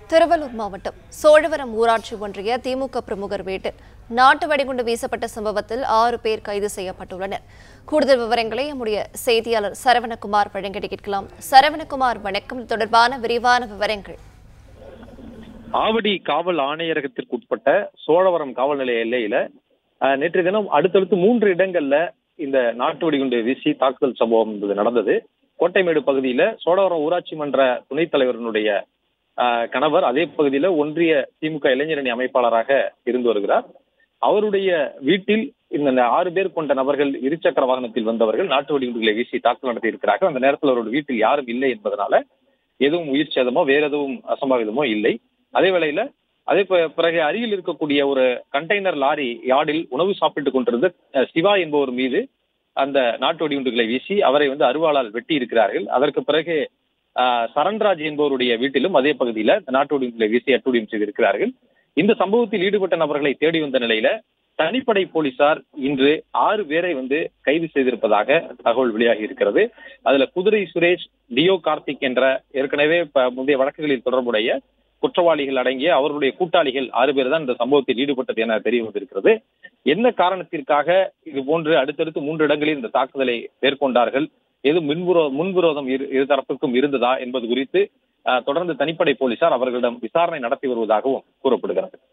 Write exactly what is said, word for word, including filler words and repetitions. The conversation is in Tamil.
திருவள்ளூர் மாவட்டம் சோழவரம் ஊராட்சி ஒன்றிய திமுக பிரமுகர் வீட்டில் நாட்டு வெடிகுண்டு வீசப்பட்ட சம்பவத்தில் ஆறு பேர் கைது செய்யப்பட்டுள்ளனர். கூடுதல் விவரங்களை நம்முடைய செய்தியாளர் சரவணகுமார் வழங்கி கேட்கலாம். சரவணகுமார், வணக்கம். தொடர்பான விரிவான விவரங்கள். ஆவடி காவல் ஆணையரகத்திற்கு உட்பட்ட சோழவரம் காவல் நிலைய எல்லையில நேற்று தினம் அடுத்தடுத்து மூன்று இடங்கள்ல இந்த நாட்டு வெடிகுண்டு வீசி தாக்குதல் சம்பவம் என்பது நடந்தது. கோட்டைமேடு பகுதியில சோழவரம் ஊராட்சி மன்ற துணைத் தலைவரினுடைய கணவர் அதே பகுதியில ஒன்றிய திமுக இளைஞரணி அமைப்பாளராக இருந்து வருகிறார். அவருடைய வீட்டில் இந்த ஆறு பேர் கொண்ட நபர்கள் இருசக்கர வாகனத்தில் வந்தவர்கள் நாட்டு வெடிகுண்டுகளை வீசி தாக்குதல் நடத்தி இருக்கிறார்கள். அந்த நேரத்தில் அவருடைய வீட்டில் யாரும் இல்லை என்பதனால எதுவும் உயிர் சேதமோ வேற எதுவும் அசம்பாவிதமோ இல்லை. அதே வேளையில அதே பிறகு அருகில் இருக்கக்கூடிய ஒரு கண்டெய்னர் லாரி யார்டில் உணவு சாப்பிட்டுக் கொண்டிருந்த சிவா என்பவர் மீது அந்த நாட்டு வெடிகுண்டுகளை வீசி அவரை வந்து அருவாளால் வெட்டி இருக்கிறார்கள். அதற்கு பிறகு சரண்ராஜ் என்பவருடைய வீட்டிலும் அதே பகுதியில நாட்டு வெடிகுண்டுகளை வீசி அட்டுழியம் செய்திருக்கிறார்கள். இந்த சம்பவத்தில் ஈடுபட்ட நபர்களை தேடி வந்த நிலையில தனிப்படை போலீசார் இன்று ஆறு பேரை வந்து கைது செய்திருப்பதாக தகவல் வெளியாகி இருக்கிறது. அதுல குதிரை சுரேஷ், டியோ கார்த்திக் என்ற ஏற்கனவே முந்தைய வழக்குகளில் தொடர்புடைய குற்றவாளிகள் அடங்கிய அவர்களுடைய கூட்டாளிகள் ஆறு பேர் தான் இந்த சம்பவத்தில் ஈடுபட்டது என தெரிய வந்திருக்கிறது. என்ன காரணத்திற்காக இது போன்று அடுத்தடுத்து மூன்று இடங்களில் இந்த தாக்குதலை மேற்கொண்டார்கள், எது முன்விரோ முன்விரோதம் இரு இரு தரப்புக்கும் இருந்ததா என்பது குறித்து தொடர்ந்து தனிப்படை போலீசார் அவர்களிடம் விசாரணை நடத்தி வருவதாகவும் கூறப்படுகிறது.